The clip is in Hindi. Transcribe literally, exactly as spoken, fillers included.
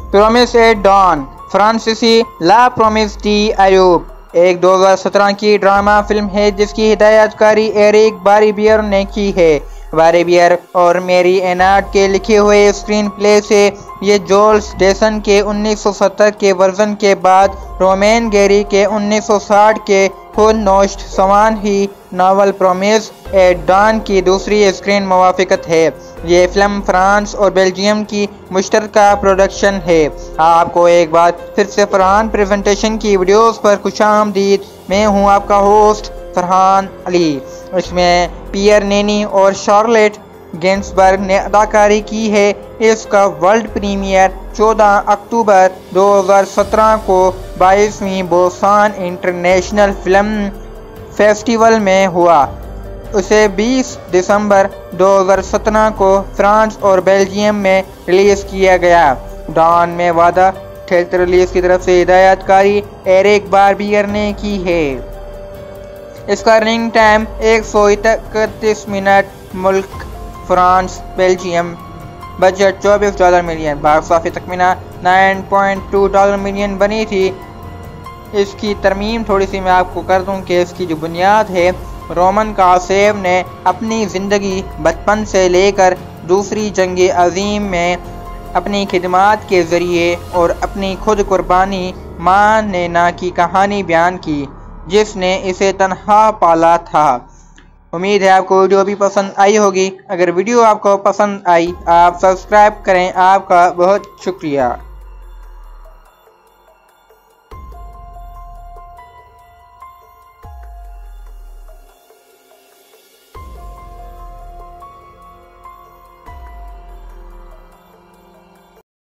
प्रोमिस एट डॉन, फ्रांसीसी ला प्रोमिस डी अयूब एक दो हज़ार सत्रह की ड्रामा फिल्म है जिसकी हिदायतकारी एरिक बारबियर ने की है। बारबियर और मैरी एनार्ड के लिखे हुए स्क्रीन प्ले से ये जुल्स डैसन के उन्नीस सौ सत्तर के वर्जन के बाद रोमेन गैरी के उन्नीस सौ साठ के खुद नोश्त समान ही नावल प्रोमिस एट डॉन की दूसरी स्क्रीन मुवाफिकत है। ये फिल्म फ्रांस और बेल्जियम की मुश्तरका प्रोडक्शन है। आपको एक बार फिर से फरहान प्रेजेंटेशन की वीडियोस पर खुशामदीद। मैं हूं आपका होस्ट फरहान अली। इसमें पियर नेनी और शार्लेट गेंसबर्ग ने अदाकारी की है। इसका वर्ल्ड प्रीमियर चौदह अक्टूबर दो हज़ार सत्रह को बाईसवीं बुसान इंटरनेशनल फिल्म फेस्टिवल में हुआ। उसे बीस दिसंबर दो हज़ार सत्रह को फ्रांस और बेल्जियम में रिलीज़ किया गया। डॉन में वादा थिएटर रिलीज की तरफ से हिदायतकारी एरिक बार्बियर ने की है। इसका रनिंग टाइम एक सौ इकतीस मिनट, मुल्क फ्रांस बेल्जियम, बजट चौबीस डॉलर मिलियन, बॉक्स ऑफिस तकमीना नौ पॉइंट दो डॉलर मिलियन बनी थी। इसकी तरमीम थोड़ी सी मैं आपको कर दूं कि इसकी जो बुनियाद है, रोमन कासेव ने अपनी ज़िंदगी बचपन से लेकर दूसरी जंग अजीम में अपनी खिदमात के ज़रिए और अपनी खुद कुर्बानी माँ ने ना की कहानी बयान की जिसने इसे तन्हा पाला था। उम्मीद है आपको वीडियो भी पसंद आई होगी। अगर वीडियो आपको पसंद आई आप सब्सक्राइब करें। आपका बहुत शुक्रिया।